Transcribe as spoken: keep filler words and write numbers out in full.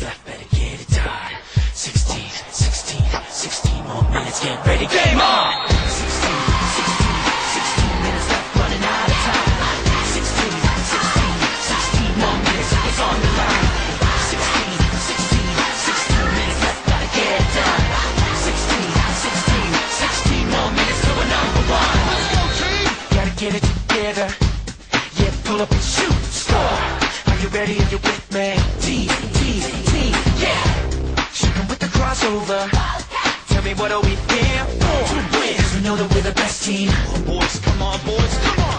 left, better get it done. Sixteen, sixteen, sixteen more minutes, get ready, game on! Sixteen, sixteen, sixteen minutes left, running out of time. Sixteen, sixteen, sixteen more minutes, it's on the line. Sixteen, sixteen, sixteen minutes left, gotta get it done. Sixteen, sixteen, sixteen more minutes till we're number one. Let's go, team! Gotta get it together. Yeah, pull up and shoot, score. Are you ready? Are you with me? T, T, T, yeah. Shooting with the crossover. Tell me what are we here for? To win. 'Cause we know that we're the best team. Oh, boys, come on, boys, come on.